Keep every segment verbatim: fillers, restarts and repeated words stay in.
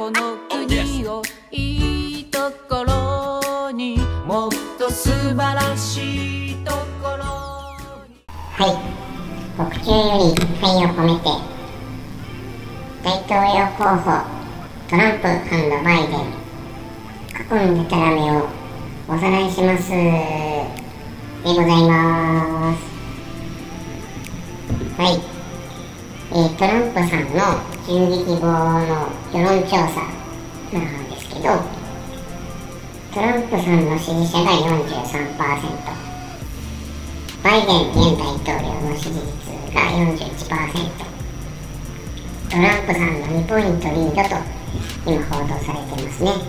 この国をいいところにもっと素晴らしいところに。 はい、獄中より愛を込めて大統領候補トランプ&バイデン過去のデタラメをおさらいしますでございます。はい、えー、トランプさんの銃撃後の世論調査なんですけど、トランプさんの支持者が よんじゅうさんパーセント、バイデン現大統領の支持率が よんじゅういちパーセント、トランプさんのにポイントリードと今報道されていますね。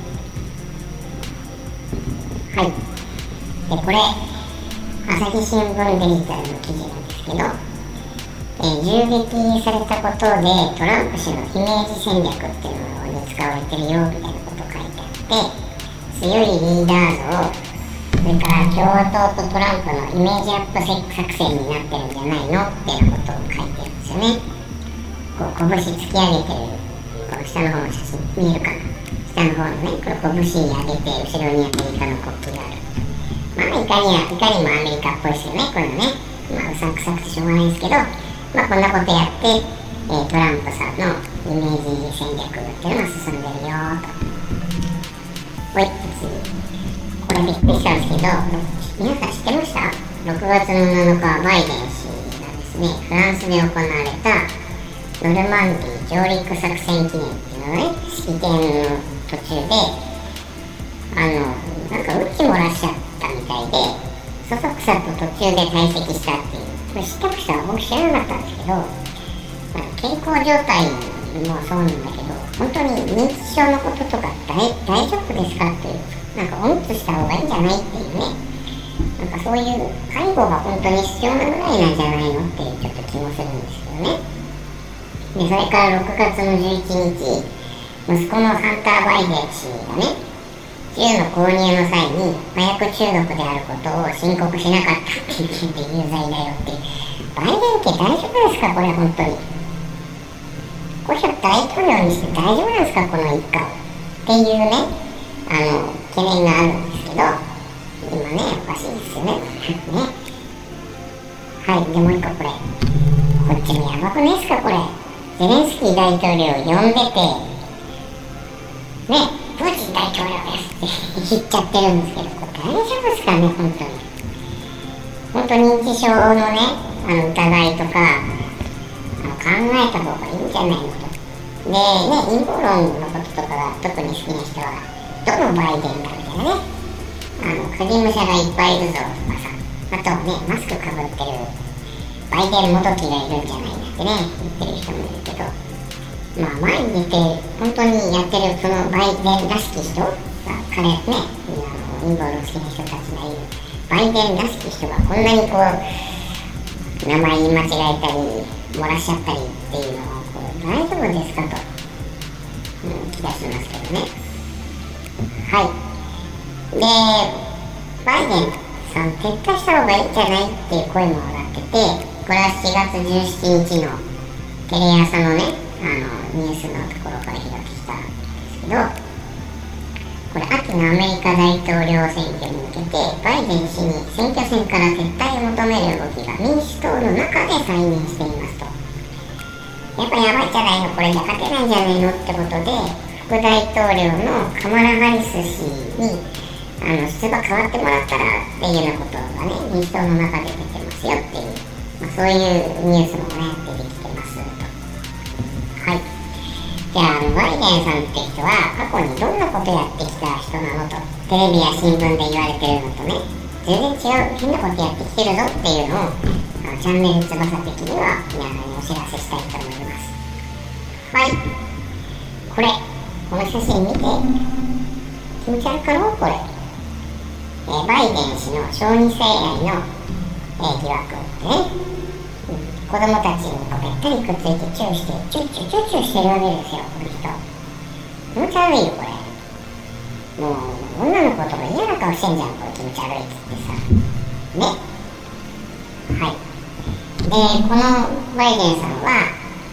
はい、でこれ朝日新聞デジタルの記事なんですけど、えー、銃撃されたことでトランプ氏のイメージ戦略っていうのに使われてるよみたいなこと書いてあって、強いリーダー像、それから共和党とトランプのイメージアップ作戦になってるんじゃないのっていうことを書いてるんですよね。こう拳突き上げてる、この下の方の写真見えるかな、下の方のね、これ拳上げて後ろにアメリカの国旗がある。まあいかにやいかにもアメリカっぽいですよね、これね。まあうさんくさくてしょうがないですけど、まあこんなことやって、えー、トランプさんのイメージ戦略っていうのが進んでるよーと。ほい、次。これびっくりしたんですけど、皆さん知ってました？ ろく 月のなのか、バイデン氏がですね、フランスで行われたノルマンディ上陸作戦記念っていうのね、式典の途中で、あの、なんかうんち漏らしちゃったみたいで、そそくさと途中で退席したっていう。これ知ってました？僕知らなかったんですけど、健康状態もそうなんだけど、本当に認知症のこととか大大丈夫ですかっていう、なんかおむつした方がいいんじゃないっていうね、なんかそういう介護が本当に必要なぐらいなんじゃないのっていうちょっと気もするんですけどね。で、それからろくがつのじゅういちにち、息子のハンター・バイデン氏がね、銃の購入の際に麻薬中毒であることを申告しなかったっていう件で有罪だよっていう。バイデン家大丈夫ですかこれ本当に。これ大統領にして大丈夫なんですかこの一家っていうね、あの懸念があるんですけど、今ねおかしいですよね。ね。はい、でもう一個これ。こっちもやばくないですかこれ。ゼレンスキー大統領呼んでて、ね。プーチン大統領ですって言っちゃってるんですけど、これ大丈夫ですかね、本当に。本当に認知症のね、あの疑いとか、あの考えた方がいいんじゃないのと。で、ね、陰謀論のこととかが特に好きな人は、どのバイデンだみたいなね、あの、影武者がいっぱいいるぞとかさ、あとね、マスクかぶってるバイデンもどきがいるんじゃないんだってね、言ってる人もいるけど、まあ前に出て本当にやってるそのバイデンらしき人が彼ね、あの陰謀論好きな人たちがいるバイデンらしき人がこんなにこう名前言い間違えたり漏らしちゃったりっていうのをこう大丈夫ですかと、うん、気がしますけどね。はい。で、バイデンさん撤退した方がいいんじゃないっていう声も上がってて、これはしがつじゅうしちにちのテレ朝のねあのニュースのところから拾ってきたんですけど、これ秋のアメリカ大統領選挙に向けてバイデン氏に選挙戦から撤退を求める動きが民主党の中で再燃していますと。やっぱやばいんじゃないのこれじゃ勝てないんじゃないのってことで、副大統領のカマラ・ハリス氏にあの出馬変わってもらったらっていうようなことがね民主党の中で出てますよっていう、まあ、そういうニュースもね出てきてますと。はい。じゃあ、あのバイデンさんって人は過去にどんなことやってきた人なのと、テレビや新聞で言われてるのとね、全然違う変なことやってきてるぞっていうのをあのチャンネル翼的には皆さんにお知らせしたいと思います。はい。これ、この写真見て、気持ち悪かろうこれ、えー、バイデン氏の小児性愛の、えー、疑惑ってね、子供たちにこうべったりくっついてチューしてチューチューチューチューしてるわけですよ、この人。気持ち悪いよこれ。もう女の子とか嫌な顔してんじゃんこれ、気持ち悪いっつってさね。はい。でこのバイデンさんは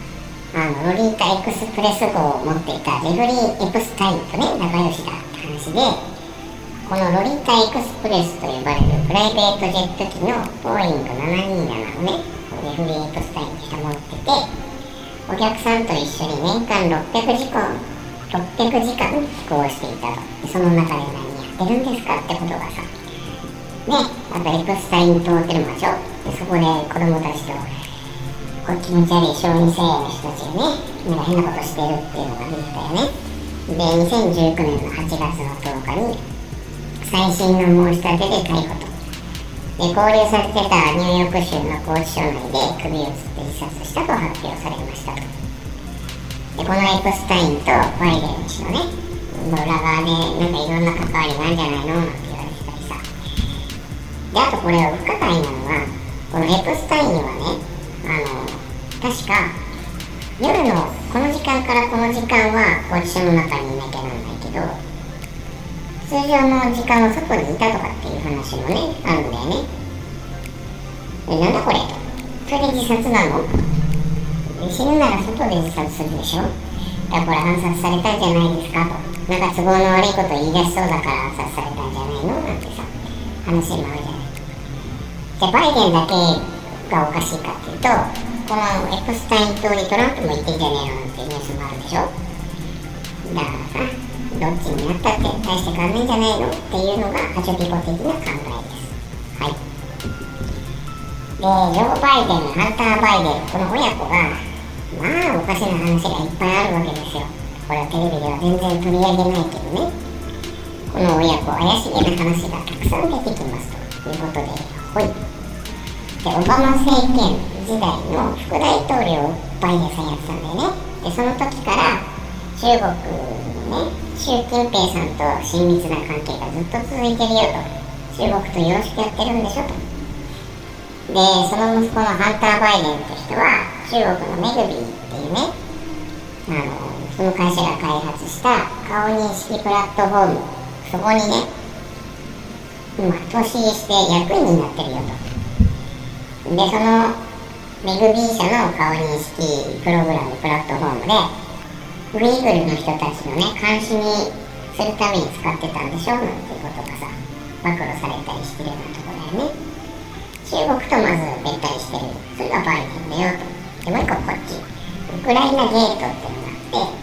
あのロリータエクスプレス号を持っていたジェフリー・エプスタインとね仲良しだって話で、このロリータエクスプレスと呼ばれるプライベートジェット機のボーイングななにーななをねジェフリー・エプスタインって人持ってて、お客さんと一緒に年間ろっぴゃくじかんろっぴゃくじかん飛行していたと。その中で何やってるんですかってことがさね、あとエプスタイン島っていうのもあるでしょ。でそこで子供たちとこう気持ち悪い小児性の人たちがねなんか変なことしてるっていうのが出てたよね。でにせんじゅうきゅうねんのはちがつのとおかに再審の申し立てで逮捕と。で勾留されてたニューヨーク州の拘置所内で首をつって自殺したと発表されましたと。でこのエプスタインとバイデン氏のね裏側でなんかいろんな関わりがあるんじゃないのなんて言われてたりさ。であとこれ不可解なのは、このエプスタインはねあの確か夜のこの時間からこの時間は拘置所の中にいなきゃなんないけど、通常の時間は外にいたとかっていう話もねあるんだよね。でなんだこれと、それで自殺なの？死ぬなら外で自殺するでしょ。だからこれ暗殺されたんじゃないですかと、なんか都合の悪いこと言い出しそうだから暗殺されたんじゃないのなんてさ話もあるじゃない。じゃあバイデンだけがおかしいかっていうと、このエプスタイン島にトランプも行ってんじゃねえのなんていうニュースもあるでしょ。だからさどっちになったって大して変わんないんじゃないのっていうのがアチョピコ的な考えです。はい。でジョー・バイデン、ハンター・バイデン、この親子がまあおかしな話がいっぱいあるわけですよ。これはテレビでは全然取り上げないけどね、この親子怪しげな話がたくさん出てきますということで、ほいでオバマ政権時代の副大統領をバイデンさんやってたんだよね。でその時から中国のね習近平さんと親密な関係がずっと続いてるよと、中国とよろしくやってるんでしょと。でその息子のハンター・バイデンって人は中国のメグビーっていうねあのその会社が開発した顔認識プラットフォーム、そこにね今投資して役員になってるよと。でそのメグビー社の顔認識プログラムプラットフォームでウイグルの人たちのね監視にするために使ってたんでしょなんていうことがさ暴露されたりしてるようなところだよね。中国とまずべったりしてる、それがバイデンだよと。でもう一個こっちウクライナゲートっていうのがあって、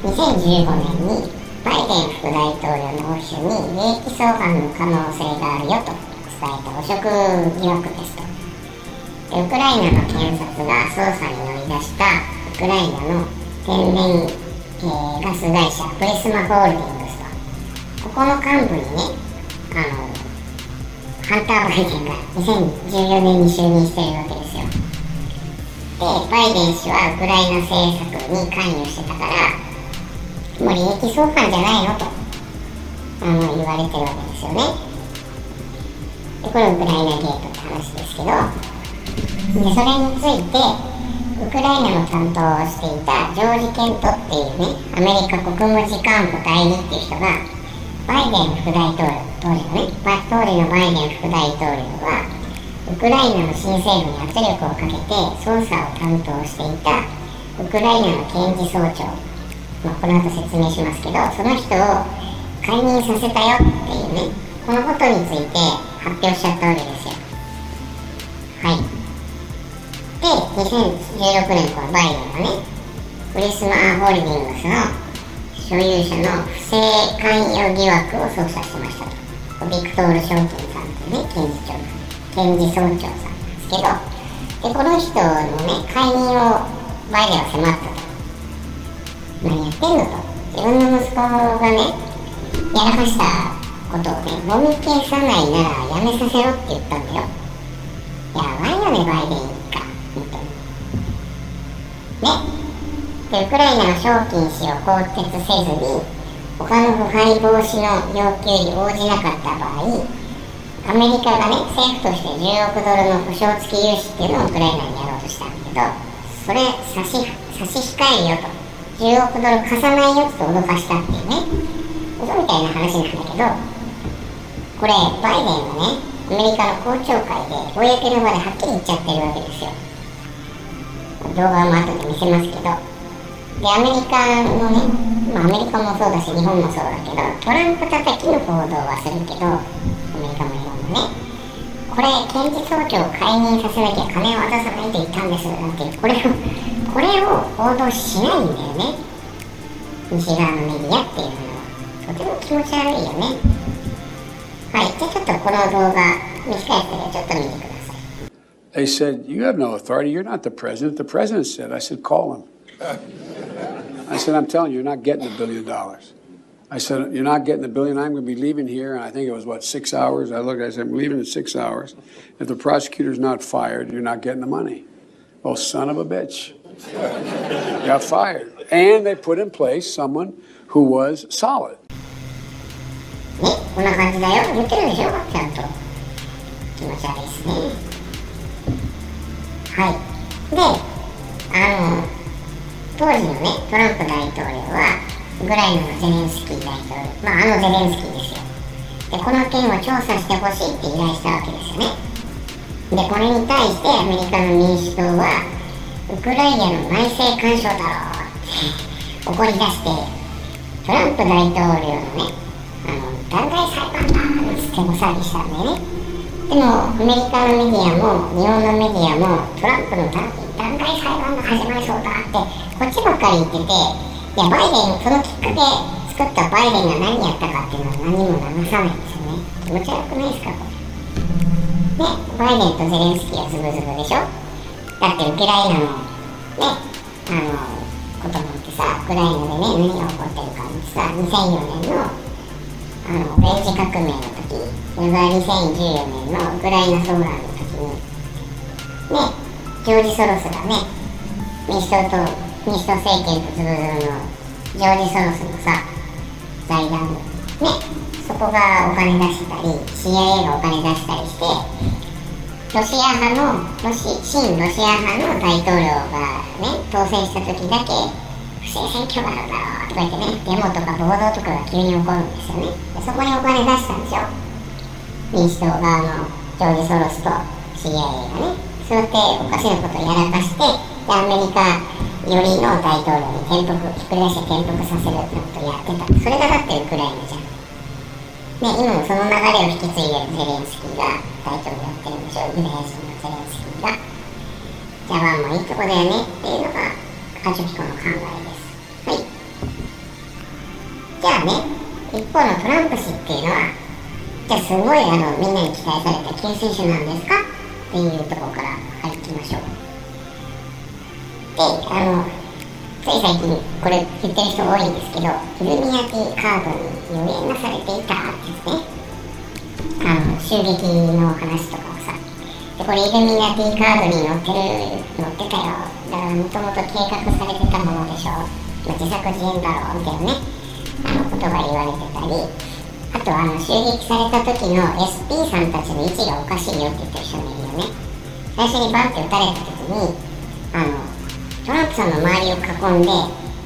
にせんじゅうごねんにバイデン副大統領のオフィスに利益相反の可能性があるよと伝えた汚職疑惑ですと。でウクライナの検察が捜査に乗り出したウクライナの天然、えー、ガス会社プリスマホールディングスと、ここの幹部にねあのハンター・バイデンがにせんじゅうよねんに就任しているわけですよ。でバイデン氏はウクライナ政策に関与してたからもう利益相反じゃないのとあの言われてるわけですよね。でこれウクライナゲートって話ですけど、でそれについてウクライナの担当をしていたジョージ・ケントっていうねアメリカ国務次官補代理っていう人がバイデン副大統領当時のね当時のバイデン副大統領はウクライナの新政府に圧力をかけて捜査を担当していたウクライナの検事総長、まあ、この後説明しますけどその人を解任させたよっていうねこのことについて発表しちゃったわけですよ。はい。でにせんじゅうろくねんこのバイデンはねプリスマホールディングスの所有者の不正関与疑惑を捜査してましたと。ビクトール・ショーキンさんというね検事長検事総長さんですけど、でこの人のね解任をバイデンは迫ったと。何やってんのと、自分の息子がねやらかしたことをねもみ消さないならやめさせろって言ったんだよ。やばいよねバイデン一家本当にね。でウクライナがショーキン氏を更迭せずに他の腐敗防止の要求に応じなかった場合、アメリカがね政府としてじゅうおくドルの保証付き融資っていうのをウクライナにやろうとしたんだけど、それ差し差し控えるよと、じゅうおくドル貸さないよって脅かしたっていうね嘘みたいな話なんだけど、これバイデンはねアメリカの公聴会で公の場ではっきり言っちゃってるわけですよ。 動画も後で見せますけど、でアメリカのね、まあ、アメリカもそうだし日本もそうだけど、トランプ叩きの報道はするけど、アメリカも日本もね、これ検事総長を解任させなきゃ金を渡さないと言ったんですなんて、これをこれを報道しないんだよね、西側のメディアっていうのは。とても気持ち悪いよね。はい、じゃあちょっとこの動画短いですけどちょっと見てください。 They said, you have no authority, you're not the president. The president said. I said, call him. I said, I'm telling you, you're not getting a billion dollars. I said, you're not getting a billion. I'm going to be leaving here. And I think it was, what, six hours? I looked, I said, I'm leaving in six hours. If the prosecutor's not fired, you're not getting the money. Well, son of a bitch. Got fired. And they put in place someone who was solid. ね、こんな感じだよ。言ってるでしょ、ちゃんと。気持ち悪いですね。はい。で、あの、当時のね、トランプ大統領は、ウクライナのゼレンスキー大統領、まあ、あのゼレンスキーですよ。で、この件を調査してほしいって依頼したわけですよね。で、これに対してアメリカの民主党は、ウクライナの内政干渉だろうって怒り出して、トランプ大統領のね、あの弾劾裁判だって大騒ぎしたんだよね。でもアメリカのメディアも日本のメディアもトランプの弾劾裁判が始まりそうだってこっちばっかり言ってて、いやバイデン、そのきっかけ作ったバイデンが何やったかっていうのは何も流さないんですよね。気持ち悪くないですかこれ。ね、バイデンとゼレンスキーはズブズブでしょ。だってウクライナのね、あのことなんてさ、ウクライナでね何が起こってるかってさ、にせんよねんのあのオレンジ革命の時、それからにせんじゅうよねんのウクライナ騒乱の時にね、ジョージ・ソロスがね、民主党と民主党政権とズブズブのジョージ・ソロスのさ財団ね、そこがお金出したり シーアイエー がお金出したりして、ロシア派のロシ親ロシア派の大統領がね当選した時だけ不正選挙があるだろうとか言ってね、デモとか暴動とかが急に起こるんですよね。でそこにお金出したんでしょ、民主党側のジョージ・ソロスと シーアイエー がね。そうやっておかしなことをやらかして、でアメリカよりの大統領に転覆、ひっくり返して転覆させるってことをやってた。それがだってウクライナじゃん。ね、今もその流れを引き継いでるゼレンスキーが大統領やってるんでしょ、ユダヤ人のゼレンスキーが。じゃあまあもういいとこだよねっていうのがカチュピコの考えです。はい。じゃあね、一方のトランプ氏っていうのは、じゃあすごいあのみんなに期待された救世主なんですかっていうところから入っていきましょう。で、あの、つい最近これ言ってる人多いんですけど、イルミナティカードに予言がされていたってですね、あの襲撃の話とかをさ、でこれイルミナティカードに載ってる載ってたよ、だからもともと計画されてたものでしょ、自作自演だろうみたいなね、あのことが言われてたり、あとあの襲撃された時の エスピー さんたちの位置がおかしいよって言ってる人もいるよね。最初にバンって撃たれた時にあのトランプさんの周りを囲んで、ね、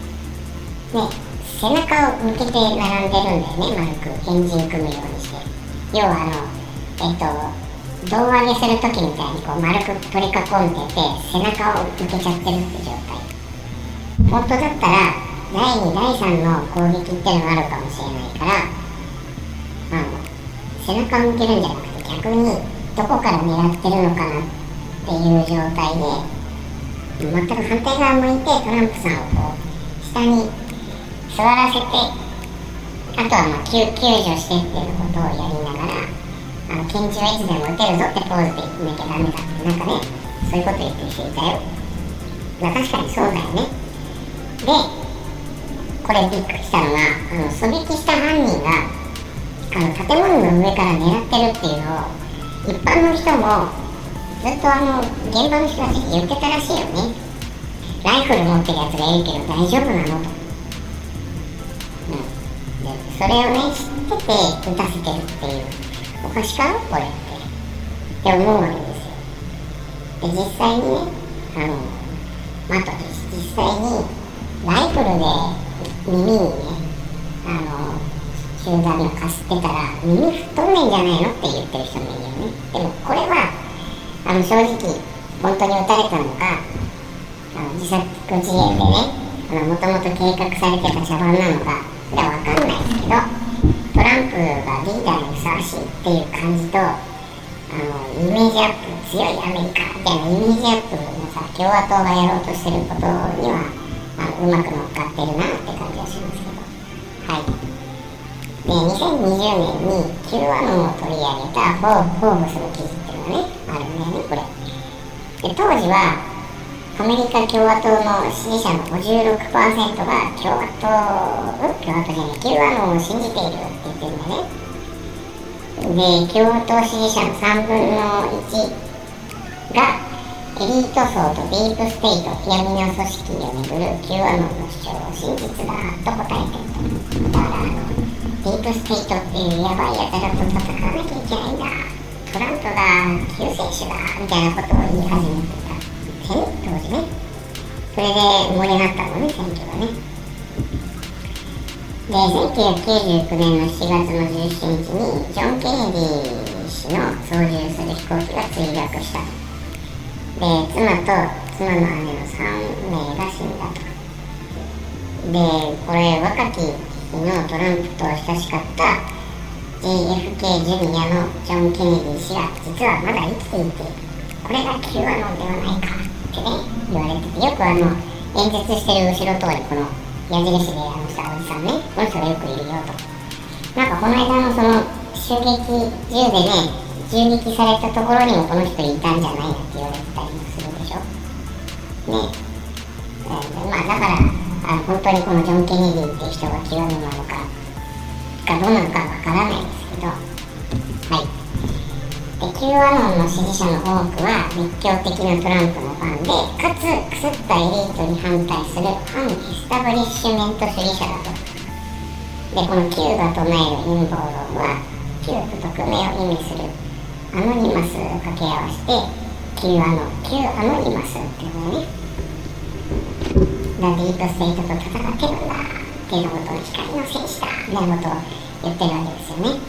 背中を向けて並んでるんだよね、丸く円陣組むようにして。要はあのえっと胴上げする時みたいにこう丸く取り囲んでて背中を向けちゃってるって状態。本当だったらだいにだいさんの攻撃っていうのがあるかもしれないから、あの背中を向けるんじゃなくて逆にどこから狙ってるのかなっていう状態で全く反対側向いてトランプさんをこう下に座らせて、あとはまあ 救, 救助してっていうことをやりながら、あの拳銃はいつでも撃てるぞってポーズで言わなきゃダメだってなんかね、そういうこと言ってる人いたよ。まあ確かにそうだよね。でこれびっくりしたのが、あの狙撃した犯人があの建物の上から狙ってるっていうのを一般の人もずっとあの現場の人たちに言ってたらしいよね。ライフル持ってるやつがいるけど大丈夫なのと、うん、でそれをね知ってて撃たせてるっていう、おかしかろこれってって思うわけですよ。で実際にね、あのまあ、あと実際にライフルで耳にねあの集団がかすってたら耳吹っ飛んでんじゃないのって言ってる人もいるよね。でもこれはあの正直本当に撃たれたのか、 あの自作自演でね、もともと計画されてた茶番なのかそれは分かんないですけど、トランプがリーダーにふさわしいっていう感じと、あのイメージアップ、強いアメリカみたいなイメージアップのさ、共和党がやろうとしてることにはあのうまく乗っかってるなって感じがしますけど、はい。で、にせんにじゅうねんに Q アノンを取り上げたフォーブスの記事っていうのがね、あるんだよね、これ。で、当時はアメリカ共和党の支持者の ごじゅうろくパーセント が共和党、うん共和党じゃない、Q アノンを信じているって言ってるんだね。で、共和党支持者のさんぶんのいちがエリート層とディープステイト、闇の組織をめぐる Q アノンの主張を真実だと答えていると。だからあのディープステイトっていうやばいやつらと戦わなきゃいけないんだ、トランプが救世主だみたいなことを言い始めてた当時ね。それで盛り上がったのね、選挙がね。で、せんきゅうひゃくきゅうじゅうきゅうねんのしちがつのじゅうしちにちにジョン・ケネディ氏の操縦する飛行機が墜落した。で、妻と妻の姉のさんめいが死んだと。で、これ若き日のトランプと親しかった ジェイエフケー ジュニアのジョン・ケネディ氏が実はまだ生きていて、これが Q アノンではないかってね言われてて、よくあの演説してる後ろとにこの矢印であのさおじさんね、この人がよくいるよと。なんかこの間のその襲撃銃でね銃撃されたところにもこの人いたんじゃないなって言われてたりもするでしょね。えー、まあだからあの本当にこのジョン・ケネディっていう人が Q アノンなのかかどうなのかわからないですけど、はい。で、Q アノンの支持者の多くは熱狂的なトランプのファンで、かつくすったエリートに反対する反エスタブリッシュメント主義者だと。で、この Q が唱える陰謀論は Q と匿名を意味するアノニマスを掛け合わせて Q アノン、Q アノニマスっていうのね、ディープステイトと戦ってるんだっていうことを光の戦士だみたいなことを言ってるわけですよね。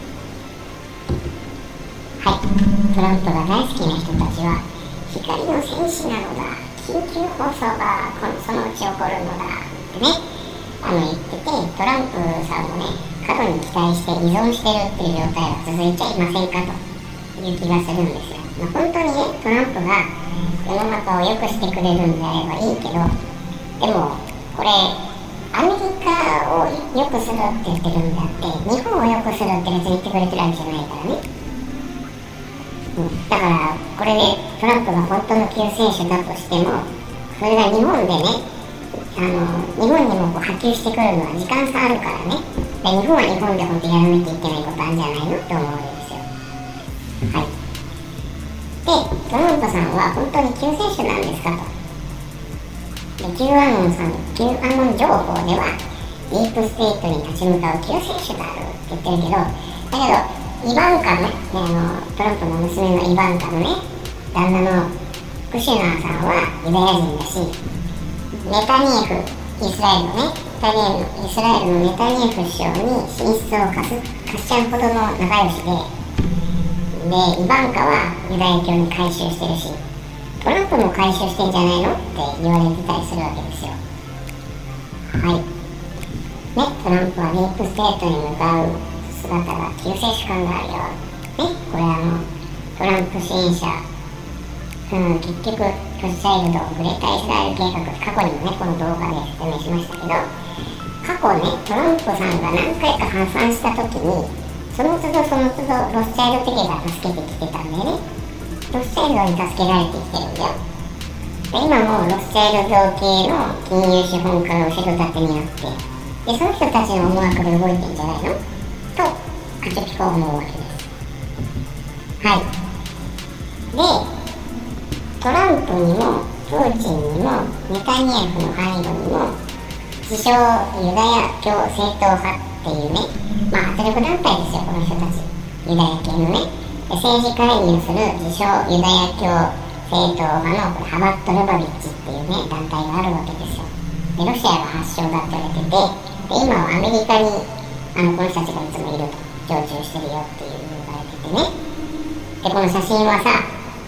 はい、トランプが大好きな人たちは光の戦士なのだ、緊急放送がこのそのうち起こるのだってねあの言ってて、トランプさんもね過度に期待して依存してるっていう状態が続いちゃいませんかという気がするんですよ。まあ、本当にねトランプが世の中を良くしてくれるんであればいいけど、でもこれアメリカを良くするって言ってるんであって日本を良くするって別に言ってくれてるわけじゃないからね、うん、だからこれでトランプが本当の救世主だとしてもそれが日本でねあの日本にもこう波及してくるのは時間差あるからね。で日本は日本で本当やらなきゃいけないことあるんじゃないのって思うわけですよ。はい。でトランプさんは本当に救世主なんですかと。で Q アノンさん、Q アノン情報ではディープステイトに立ち向かう救世主であるって言ってるけど、だけどイバンカのね、あのトランプの娘のイバンカのね旦那のクシュナーさんはユダヤ人だし、ネタニヤフ、イスラエルのねイタリアのイスラエルのネタニヤフ首相に進出を貸す貸しちゃうほどの仲良しで、でイバンカはユダヤ教に改宗してるし、トランプも回収してんじゃないのって言われてたりするわけですよ。はい。ね、トランプはディープステートに向かう姿が救世主感があるよ。ね、これあの、トランプ支援者、うん、結局、トシチャイルド、グレータイスラエル計画、過去にもね、この動画で説明しましたけど、過去ね、トランプさんが何回か破産した時に、その都度その都度ロスチャイルド家が助けてきてたんだよね。ロスチャイルドに助けられてきてるんだよ。で今もロスチャイルド系の金融資本家が後ろ盾になって、でその人たちの思惑で動いてんじゃないのとカチピコは思うわけです。はい。でトランプにもプーチンにもネタニヤフの背後にも自称ユダヤ教正統派っていうね、まあ圧力団体ですよこの人たち、ユダヤ系のね政治介入する自称ユダヤ教正統派のこれハバット・ルバビッチっていうね団体があるわけですよ。でロシアが発祥だって言われてて、で今はアメリカにあのこの人たちがいつもいると常駐してるよっていう言われててね。でこの写真はさ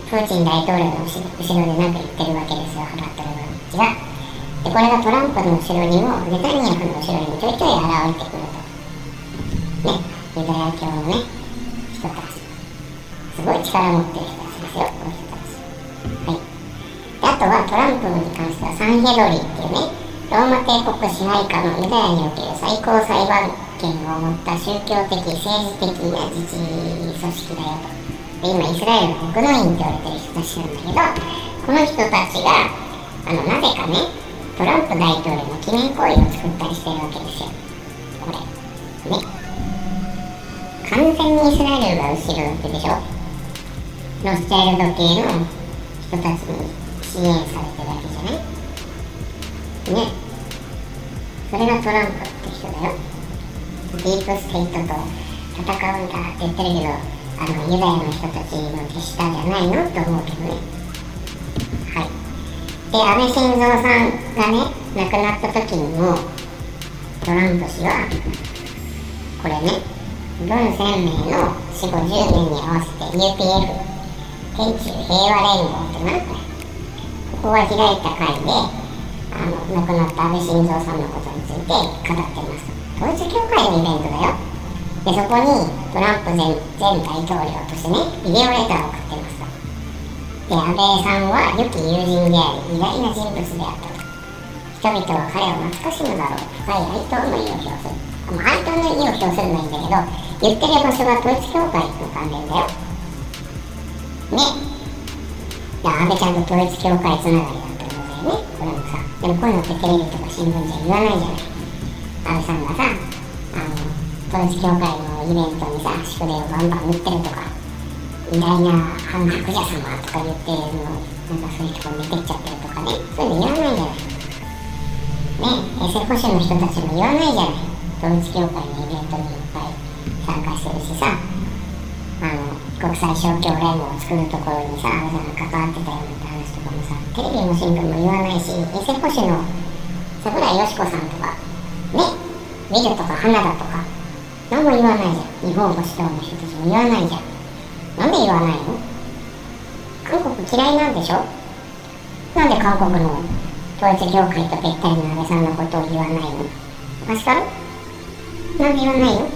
プーチン大統領の後ろで何か言ってるわけですよ、ハマってる人たちが。で、これがトランプの後ろにも、ネタニヤフの後ろにもちょいちょい現れてくると。ね、ユダヤ教のね、人たち。すごい力持ってる人たちですよ、この人たち。はい。で、あとはトランプに関してはサンヘドリーっていうね、ローマ帝国支配下のユダヤにおける最高裁判権を持った宗教的、政治的な自治組織だよと。で、今イスラエルの国土院って言われてる人たちなんだけど、この人たちがあのなぜかね、トランプ大統領の記念碑を作ったりしてるわけですよ。これね、完全にイスラエルが後ろ盾でしょ。ロスチャイルド系の人たちに支援されてるわけじゃないね。それがトランプって人だよ。ディープステートと戦うんだって言ってるけど、あのユダヤの人たちの手下じゃないのって思うけどね。はい。で、安倍晋三さんがね、亡くなった時にもトランプ氏はこれね、文鮮明の死後じゅうねんに合わせて ユーピーエフ 天中平和連合ってな、これここが開いた会であの亡くなった安倍晋三さんのことについて語ってます。統一教会のイベントだよ。で、そこにトランプ 前, 前大統領としてね、ビデオレターを送ってます。で、安倍さんは良き友人であり偉大な人物であったと。人々は彼を懐かしむだろう。深い哀悼の意を表する。もう哀悼の意を表するのはいいんだけど、言ってる場所が統一教会の関連だよね。で、安倍ちゃんと統一教会つながりだったんだよね、これもさ。でもこういうのってテレビとか新聞じゃ言わないじゃない。安倍さんがさ、あの統一教会のイベントにさ、祝電をバンバン打ってるとか、偉大な反白者様とか言ってるの、なんかそういうとこ見てっちゃってるとかね、そういうの言わないじゃない。ね、衛生保守の人たちも言わないじゃない。統一教会のイベントにいっぱい参加してるしさ、あの国際勝共連合を作るところにさ、安倍さんが関わってたよって話とかもさ、テレビも新聞も言わないし、衛生保守の櫻井よし子さんとかね、美女とか花田とか何も言わないじゃん。日本保守党の人たちも言わないじゃん。なんで言わないの？韓国嫌いなんでしょ？なんで韓国の統一教会とべったりの安倍さんのことを言わないの？おかしかろ？なんで言わないの？ね。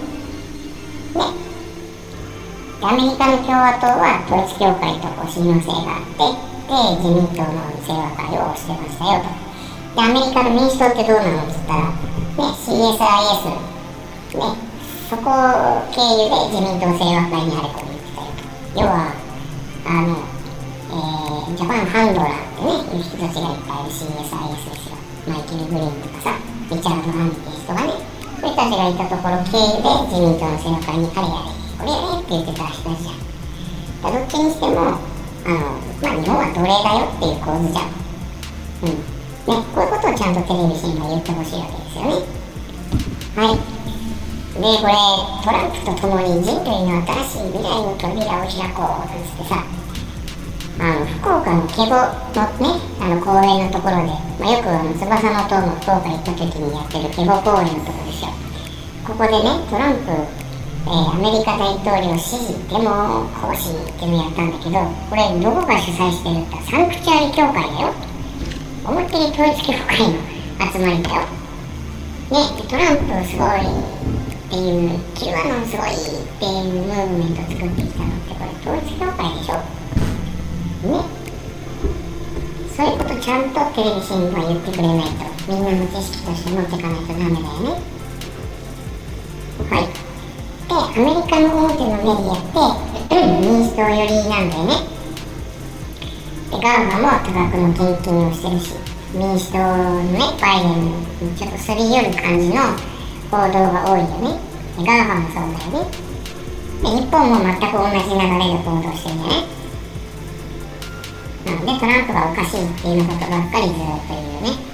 で、アメリカの共和党は統一教会とこう親和性があって、で、自民党の清和会を推してましたよと。で、アメリカの民主党ってどうなのって言ったら、ね、シーエスアイエス、ね、そこ経由で自民党清和会にあれこれ言ってたよと。要は、あの、えー、ジャパンハンドラーってね、いう人たちがいっぱいいる シーエスアイエス ですよ。マイケル・グリーンとかさ、リチャード・ハンっていう人がね、そういう人たちがいたところ経由で自民党の清和会にあれやれ、これやれって言ってた人たちじゃん。だどっちにしても、あの、まあ日本は奴隷だよっていう構図じゃん。うん。ね、こういうことをちゃんとテレビ新聞は言ってほしいわけですよね。はい。で、これ、トランプと共に人類の新しい未来の扉を開こうなんつってさ、あの、福岡のケボのね、あの、公園のところで、まあ、よくあの、翼の塔の福岡行った時にやってるケボ公園のところですよ。ここでね、トランプ、えー、アメリカ大統領支持デモ行進っていうのをやったんだけど、これどこが主催してるってサンクチュアリ教会だよ。思いっきり統一教会の集まりだよ。ね、トランプすごいっていう、キルアノンすごいっていうムーブメントを作ってきたのってこれ統一教会でしょ。ね。そういうことちゃんとテレビ新聞は言ってくれないと、みんなの知識として持っていかないとダメだよね。はい。で、アメリカの大手のメディアって民主党寄りなんだよね。で、ガーファも多額の献金をしてるし、民主党のね、バイデンにちょっとすり寄る感じの報道が多いよね。で、ガーファもそうだよね。で、日本も全く同じ流れで報道してるんじゃない？なので、トランプがおかしいっていうことばっかりずっと言うね。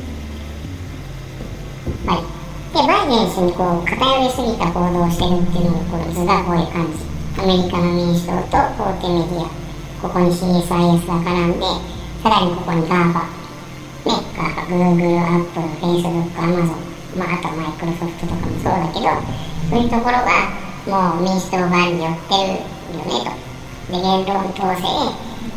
はい。で、バイデン氏にこう偏りすぎた報道をしてるっていうのもこの図がこういう感じ。アメリカの民主党と大手メディア、ここに シーエスアイエス が絡んで、さらにここに ガーファ、ね、ガーファ、Google、Apple、Facebook、Amazon、まああとマイクロソフトとかもそうだけど、そういうところがもう民主党側に寄ってるよねと。で、言論統制、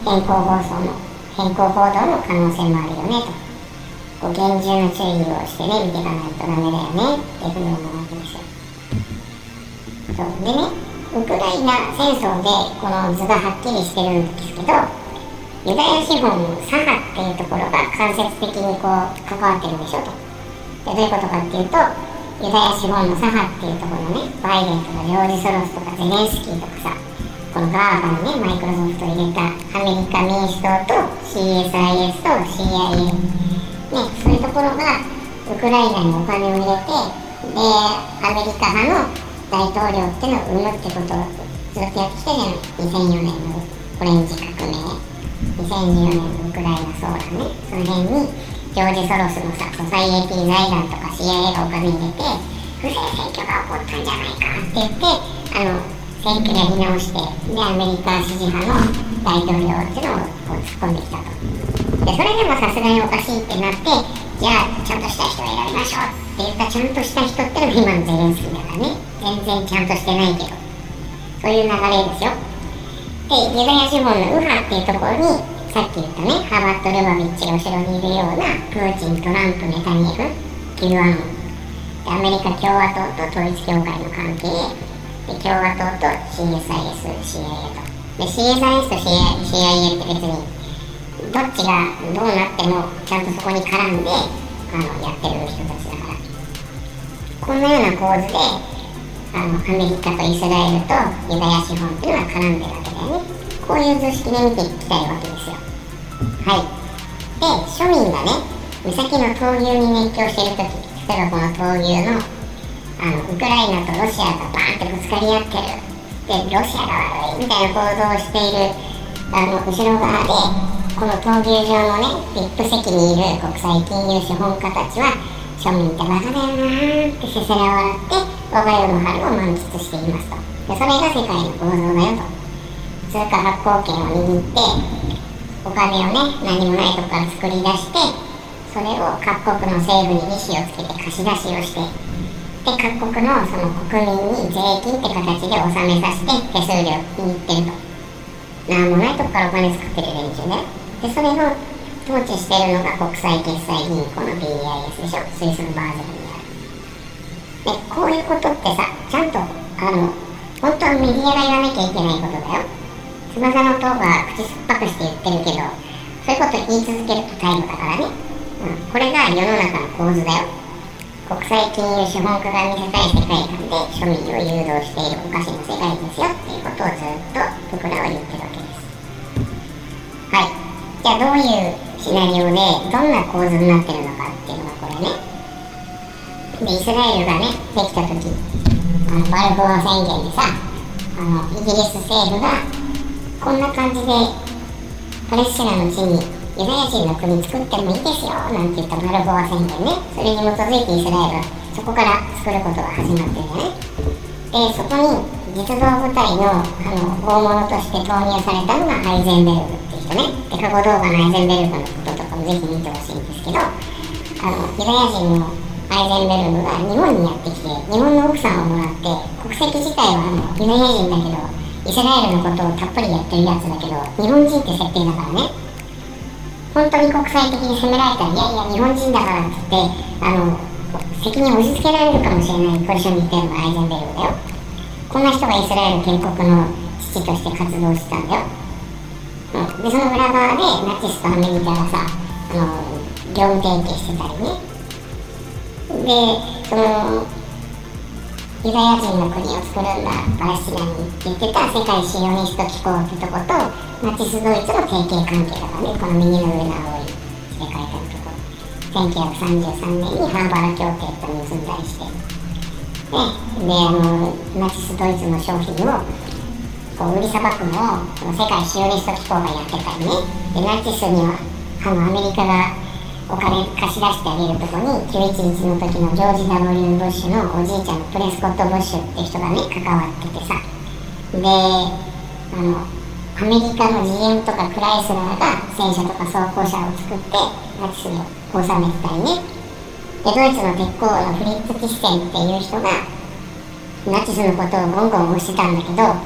変更放送の変更報道の可能性もあるよねと、こう厳重な注意をしてね見ていかないとダメだよねっていうふうに思うわけですよ。そうでね、ウクライナ戦争でこの図がはっきりしてるんですけど、ユダヤ資本の左派っていうところが間接的にこう関わってるでしょと。でどういうことかっていうと、ユダヤ資本の左派っていうところのね、バイデンとかジョージ・ソロスとかゼレンスキーとかさ、このガーファにね、マイクロソフトを入れたアメリカ民主党と シーエスアイエス と シーアイエー、ね、そういうところがウクライナにお金を入れて、でアメリカ派の大統領っていうのを生むってことをずっとやってきたじゃない。にせんよねんのオレンジ革命、にせんじゅうよねんのウクライナ騒乱ね、その辺にジョージ・ソロスのさ、ソサイエティ財団とか シーアイエー がお金入れて、不正選挙が起こったんじゃないかって言って、あの選挙やり直して、でアメリカ支持派の大統領っていうのをこう突っ込んできたと。でそれでもさすがにおかしいってなって、じゃあちゃんとした人を選びましょうって言ったちゃんとした人っていうのが今のゼレンスキーだからね、全然ちゃんとしてないけど、そういう流れですよ。でユダヤ資本の右派っていうところに、さっき言ったね、ハバット・ルバビッチが後ろにいるようなプーチン、トランプ、ネタニヤフ、キルアノン、アメリカ共和党と統一教会の関係で、共和党と シーエスアイエス、シーアイエー と。で シーエスアイエス と シーアイエー って別にどっちがどうなってもちゃんとそこに絡んであのやってる人たちだから、こんなような構図であのアメリカとイスラエルとユダヤ資本っていうのは絡んでるわけだよね。こういう図式で見ていきたいわけですよ。はい。で庶民がね、目先の闘牛に熱狂しているとき、例えばこの闘牛のあのウクライナとロシアがバーンってぶつかり合ってる、でロシアが悪いみたいな行動をしているあの後ろ側で、この闘牛場のね ブイアイピー 席にいる国際金融資本家たちは、庶民ってバカだよなーってせせら笑って我が世の春を満喫していますと。でそれが世界の構造だよと。通貨発行権を握ってお金をね、何もないとこから作り出して、それを各国の政府に利子をつけて貸し出しをして、で各国のその国民に税金って形で納めさせて手数料握ってると。なんもないとこからお金作ってる連中ね。でそれを統治しているのが国際決済銀行の ビーアイエス でしょ、スイスのバーゼルにある。でこういうことってさ、ちゃんとあの本当はメディアが言わなきゃいけないことだよ。翼の党が口酸っぱくして言ってるけど、そういうことを言い続けると態度だからね、うん、これが世の中の構図だよ。国際金融資本家が見せたい世界観で庶民を誘導しているおかしな世界ですよっていうことをずっと僕らは言ってるわけです。はい。じゃあどういうシナリオでどんな構図になってるのかっていうのがこれね。でイスラエルがねできた時、あのバルフォア宣言でさ、あのイギリス政府がこんな感じでパレスチナの地にユダヤ人の国作ってもいいですよなんて言ったバルフォア宣言ね。それに基づいてイスラエルはそこから作ることが始まってるよね。でそこに実動部隊のあの大物として投入されたのがアイゼンベルグっていう人ね。で過去動画のアイゼンベルグのこととかもぜひ見てほしいんですけど、あのユダヤ人のアイゼンベルグが日本にやってきて、日本の奥さんをもらって、国籍自体はあのユダヤ人だけどイスラエルのことをたっぷりやってるやつだけど、日本人って設定だからね。本当に国際的に責められたら、いやいや日本人だからって言ってあの責任を押し付けられるかもしれないポジションにいてるのがアイゼンベルグだよ。こんな人がイスラエル建国の父として活動してたんだよ、うん、でその裏側でナチスとアメリカがさ、あの業務提携してたりね。でそのユダヤ人の国を作るんだパレスチナにって言ってた世界シオニスト機構ってとことナチスドイツの提携関係だからね。この右の上の青い世界観のとこせんきゅうひゃくさんじゅうさんねんにハーバラ協定と結んだりして、であのナチスドイツの商品をこう売りさばくのを世界シオニスト機構がやってたりね。でナチスにはあのアメリカがお金貸し出してあげるとこにきゅういちいちの時のジョージ ダブリュー ブッシュのおじいちゃんのプレスコット・ブッシュって人がね関わっててさ、であのアメリカの ジーエム とかクライスラーが戦車とか装甲車を作ってナチスを治めてたりね。でドイツの鉄鋼のフリッツ・キッセンっていう人がナチスのことをゴンゴン押してたんだけど、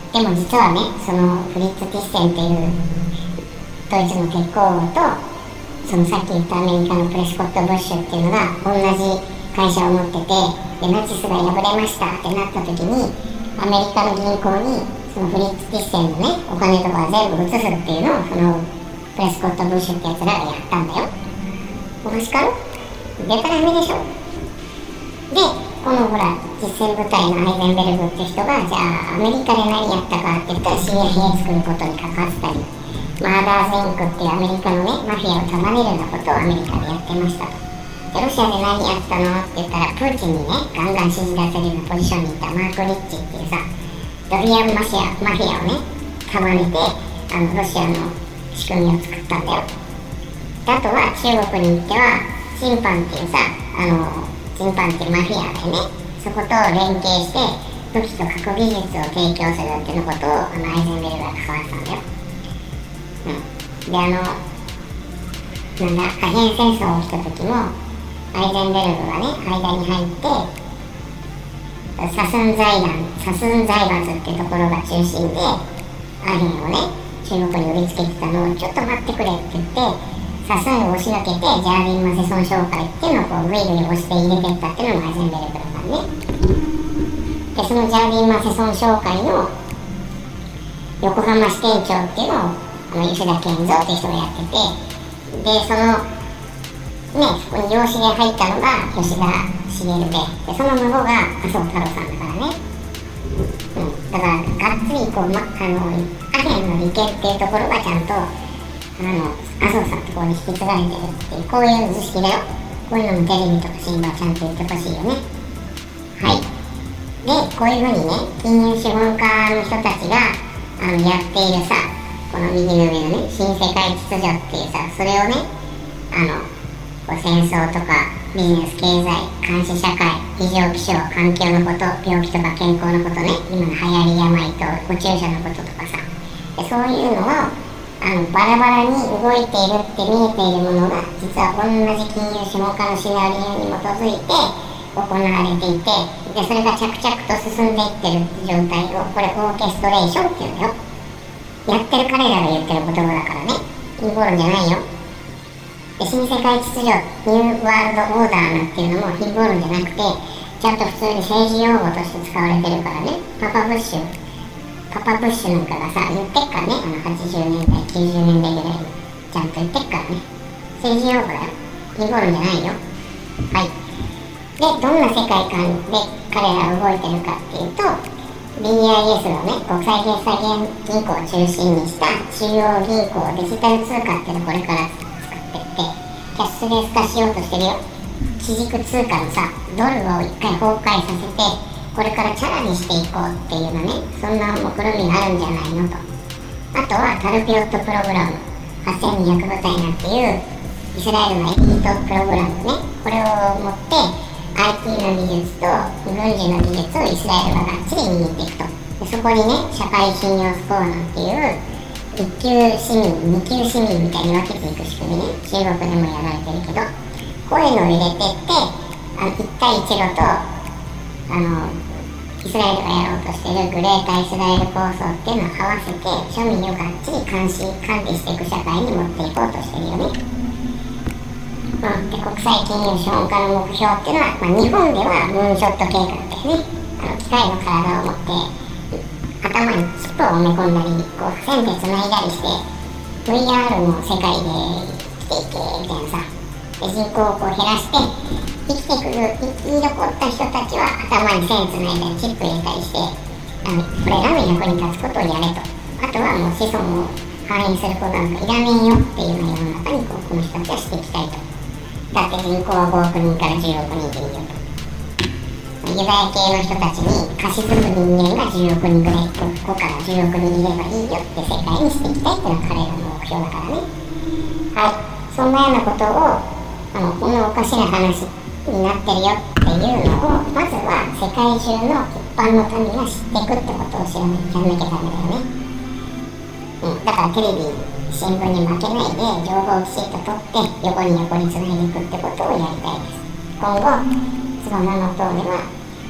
でも実はね、そのフリッツ・ティッセンっていうドイツの鉄鋼王と、そのさっき言ったアメリカのプレスコット・ブッシュっていうのが同じ会社を持ってて、でナチスが敗れましたってなった時に、アメリカの銀行にそのフリッツ・ティッセンのねお金とか全部移すっていうのをそのプレスコット・ブッシュってやつらがやったんだよ。おかしかろ？でたらめでしょ。でこのほら実戦部隊のアイゼンベルグって人が、じゃあアメリカで何やったかって言ったら シーアイエー 作ることに関わってたり、マーダーズインクっていうアメリカのねマフィアを束ねるようなことをアメリカでやってましたと。でロシアで何やったのって言ったら、プーチンにねガンガン指示出せるようなポジションにいたマーク・リッチっていうさドリアンマフィアマフィアをね束ねて、あのロシアの仕組みを作ったんだよ。であとは中国に行ってはチンパンっていうさ、あのチンパンっていうマフィアでね、そこと連携して武器と核技術を提供するっていうことをあのアイゼンベルグが関わったんだよ。うん、であのなんだアヘン戦争が起きた時もアイゼンベルグがね間に入ってサスン財団サスン財閥っていうところが中心でアヘンをね中国に売りつけてたのをちょっと待ってくれって言って、サスンを押しのけてジャーディン・マセソン商会っていうのをこうグイグイ押して入れてったっていうのがアイゼンベルグだからね。でそのジャーディン・マセソン商会の横浜支店長っていうのをあの吉田健三っていう人がやってて、でそのねそこに養子で入ったのが吉田茂で、でその孫が麻生太郎さんだからね。うん、だからがっつりこう、ま、あのアヘンの利権っていうところがちゃんとあの麻生さんのところに引き継がれてるっていう、こういう図式だよ。こういうのもテレビとか新聞はちゃんと言ってほしいよね。はい。でこういうふうにね金融資本家の人たちがあのやっているさ、この右の上のね新世界秩序っていうさ、それをねあのこう戦争とかビジネス経済監視社会異常気象環境のこと、病気とか健康のことね、今の流行り病と宇宙車のこととかさ、でそういうのをあのバラバラに動いているって見えているものが実は同じ金融資本家のシナリオに基づいて行われていて、でそれが着々と進んでいってるって状態を、これオーケストレーションっていうんだよ。やってる彼らが言ってる言葉だからね、陰謀論じゃないよ。で新世界秩序ニューワールドオーダーなんていうのも陰謀論じゃなくて、ちゃんと普通に政治用語として使われてるからね。パパブッシュパパブッシュなんかがさ言ってっからね、あのはちじゅうねんだいきゅうじゅうねんだいぐらいにちゃんと言ってっからね。政治用語だよ、陰謀論じゃないよ。はい。でどんな世界観で彼らが動いてるかっていうと、 ビーアイエス のね国際決済銀行を中心にした中央銀行デジタル通貨っていうのをこれから作ってって、キャッシュレス化しようとしてるよ。基軸通貨のさドルを一回崩壊させて、これからチャラにしていこうっていうのね、そんな目論みがあるんじゃないのと。あとはタルピオットプログラムはっせんにひゃく部隊なんていうイスラエルのエリートプログラムね、これを持ってアイティー の技術と軍事の技術をイスラエルががっちり握っていくと。でそこにね社会信用スコアなんていういっ級市民に級市民みたいに分けていく仕組みね、中国でもやられてるけど、こういうのを入れてってあの一帯一路とあのイスラエルがやろうとしているグレータイスラエル構想っていうのを合わせて庶民をがっちり監視管理していく社会に持っていこうとしてるよね。うん、で国際金融資本家の目標っていうのは、まあ、日本ではムーンショット計画だよね。あの機械の体を持って頭にチップを埋め込んだりこう線でつないだりして ブイアール の世界で生きていけみたいなさ、で人口をこう減らして生きてくる生き残った人たちは頭に線つないだりチップ入れたりして、あのこれらの役に立つことをやれと。あとはもう子孫を繁栄することなんかいらねえよっていうのを世の中にこうこの人たちはしていきたいと。だって人口はごおくにんからじゅうおくにんでいいよと。ユダヤ系の人たちに貸し付く人間がじゅうおくにんぐらい、ごからじゅうおくにんいればいいよって世界にしていきたいっていうのが彼らの目標だからね。はい、そんなようなことをあのこんなおかしな話になってるよっていうのをまずは世界中の一般の民が知っていくってことを知らなきゃダメだよね。うん、だからテレビ新聞に負けないで情報をきちっと取って横に横につないでいくってことをやりたいです。今後その名の通りは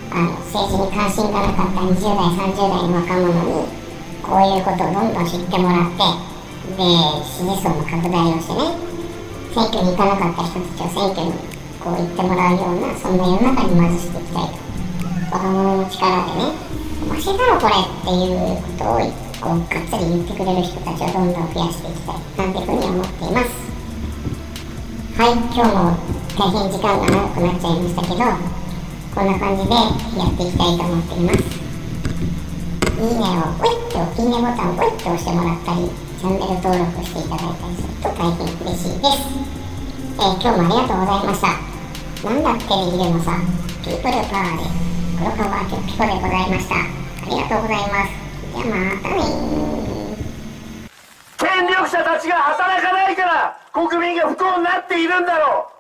あの政治に関心がなかったにじゅう代さんじゅう代の若者にこういうことをどんどん知ってもらって、で支持層の拡大をしてね、選挙に行かなかった人たちを選挙にこう言ってもらうような、そんな世の中にまずしていきたいと。若者の力でね、マシだろこれっていうことをこうがっつり言ってくれる人たちをどんどん増やしていきたいなんていうふうに思っています。はい、今日も大変時間が長くなっちゃいましたけど、こんな感じでやっていきたいと思っています。いいねをウィッといいねボタンをウィッと押してもらったり、チャンネル登録していただいたりすると大変嬉しいです。えー、今日もありがとうございました。なんだっけでいるのさ、ピープルパワーで黒川明子でございました。ありがとうございます。じゃあまたねー。 権力者たちが働かないから国民が不幸になっているんだろう。